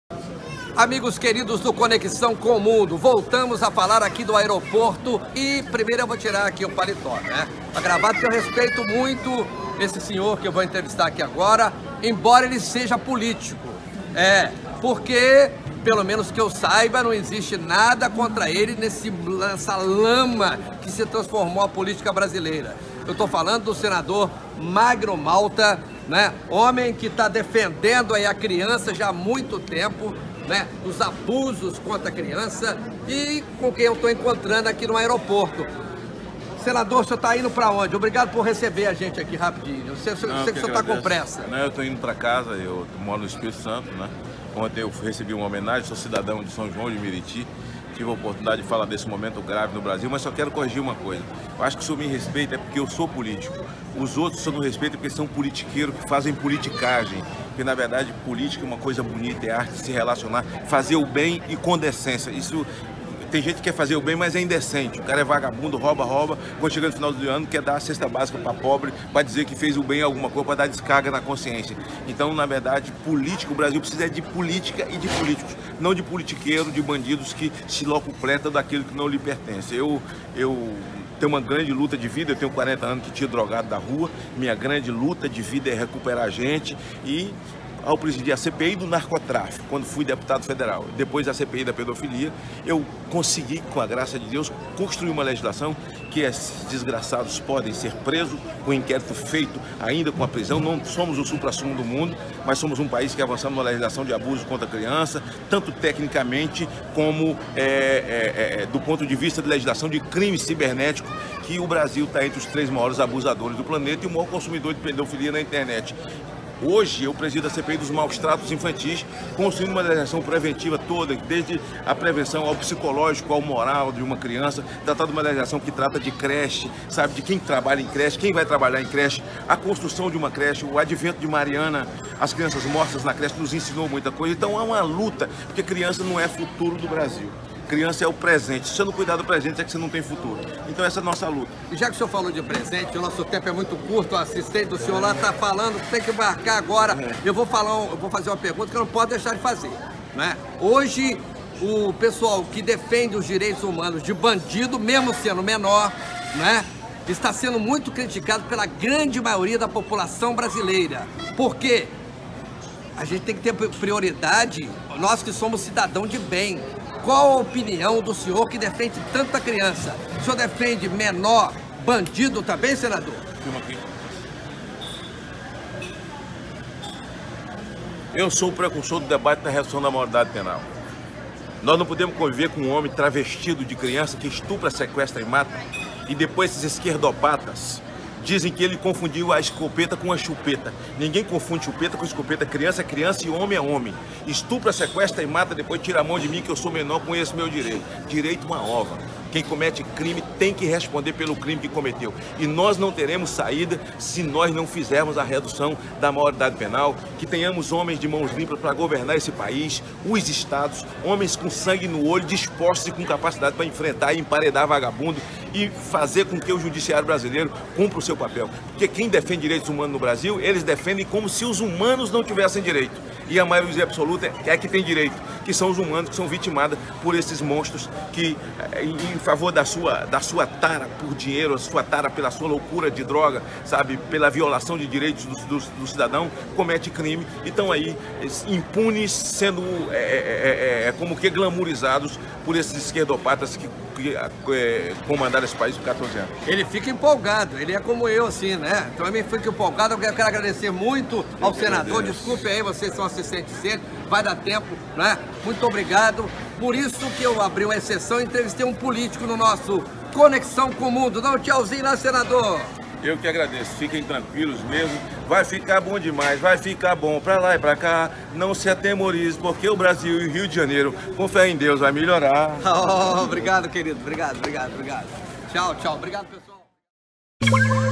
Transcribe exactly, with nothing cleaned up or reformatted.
Amigos queridos do Conexão com o Mundo, voltamos a falar aqui do aeroporto e primeiro eu vou tirar aqui o paletó, né? Tá gravado que eu respeito muito esse senhor que eu vou entrevistar aqui agora, embora ele seja político. É, porque, pelo menos que eu saiba, não existe nada contra ele nesse, nessa lama que se transformou a política brasileira. Eu tô falando do senador Magno Malta, né? Homem que está defendendo aí a criança já há muito tempo, né, os abusos contra a criança e com quem eu estou encontrando aqui no aeroporto. Senador, o senhor está indo para onde? Obrigado por receber a gente aqui rapidinho. Eu sei, eu sei que, que o senhor está com pressa. Não, eu estou indo para casa, eu moro no Espírito Santo, né? Ontem eu recebi uma homenagem, sou cidadão de São João de Meriti. Tive a oportunidade de falar desse momento grave no Brasil, mas só quero corrigir uma coisa. Eu acho que o senhor me respeita é porque eu sou político. Os outros só não respeitam porque são politiqueiros que fazem politicagem. Porque, na verdade, política é uma coisa bonita, é arte de se relacionar, fazer o bem e com decência. Isso... Tem gente que quer fazer o bem, mas é indecente. O cara é vagabundo, rouba, rouba. Quando chega no final do ano, quer dar a cesta básica para pobre, para dizer que fez o bem alguma coisa, para dar descarga na consciência. Então, na verdade, político, o Brasil precisa de política e de políticos. Não de politiqueiro, de bandidos que se locupletam daquilo que não lhe pertence. Eu... eu tenho uma grande luta de vida, eu tenho quarenta anos que tinha drogado da rua. Minha grande luta de vida é recuperar a gente e... ao presidir a C P I do narcotráfico, quando fui deputado federal, depois a C P I da pedofilia, eu consegui, com a graça de Deus, construir uma legislação que esses desgraçados podem ser presos, com o inquérito feito ainda com a prisão. Não somos o supra-sumo do mundo, mas somos um país que avançamos na legislação de abuso contra a criança, tanto tecnicamente como é, é, é, do ponto de vista de legislação de crime cibernético, que o Brasil está entre os três maiores abusadores do planeta e o maior consumidor de pedofilia na internet. Hoje eu presido a C P I dos maus tratos infantis, construindo uma legislação preventiva toda, desde a prevenção ao psicológico, ao moral de uma criança, tratando uma legislação que trata de creche, sabe, de quem trabalha em creche, quem vai trabalhar em creche, a construção de uma creche, o advento de Mariana, as crianças mortas na creche nos ensinou muita coisa. Então é uma luta, porque criança não é futuro do Brasil. Criança é o presente. Se você não cuidar do presente, é que você não tem futuro. Então essa é a nossa luta. E já que o senhor falou de presente, o nosso tempo é muito curto, o assistente do senhor lá está falando que tem que marcar agora. É. Eu vou falar, um, eu vou fazer uma pergunta que eu não posso deixar de fazer, né? Hoje, o pessoal que defende os direitos humanos de bandido, mesmo sendo menor, né, está sendo muito criticado pela grande maioria da população brasileira. Por quê? A gente tem que ter prioridade, nós que somos cidadão de bem. Qual a opinião do senhor que defende tanta criança? O senhor defende menor, bandido também, senador? Filma aqui. Eu sou o precursor do debate da redução da maioridade penal. Nós não podemos conviver com um homem travestido de criança que estupra, sequestra e mata, e depois esses esquerdopatas dizem que ele confundiu a escopeta com a chupeta. Ninguém confunde chupeta com escopeta. Criança é criança e homem é homem. Estupra, sequestra e mata, depois tira a mão de mim que eu sou menor, conheço meu direito. Direito uma ova. Quem comete crime tem que responder pelo crime que cometeu. E nós não teremos saída se nós não fizermos a redução da maioridade penal, que tenhamos homens de mãos limpas para governar esse país, os estados, homens com sangue no olho, dispostos e com capacidade para enfrentar e emparedar vagabundo e fazer com que o judiciário brasileiro cumpra o seu papel. Porque quem defende direitos humanos no Brasil, eles defendem como se os humanos não tivessem direito. E a maioria absoluta é que tem direito, que são os humanos que são vitimados por esses monstros que, em favor da sua, da sua tara por dinheiro, a sua tara pela sua loucura de droga, sabe, pela violação de direitos do, do, do cidadão, comete crime e estão aí impunes, sendo é, é, é, como que glamourizados por esses esquerdopatas que, que é, comandaram esse país por quatorze anos. Ele fica empolgado, ele é como eu, assim, né? Então ele fica empolgado. Eu quero agradecer muito ao senador, desculpe aí, vocês são assistentes dele, vai dar tempo, né? Muito obrigado. Por isso que eu abri uma exceção e entrevistei um político no nosso Conexão com o Mundo. Dá um tchauzinho lá, senador. Eu que agradeço, fiquem tranquilos mesmo, vai ficar bom demais, vai ficar bom pra lá e pra cá, não se atemorize, porque o Brasil e o Rio de Janeiro, com fé em Deus, vai melhorar. Oh, obrigado, querido, obrigado, obrigado, obrigado. Tchau, tchau, obrigado, pessoal.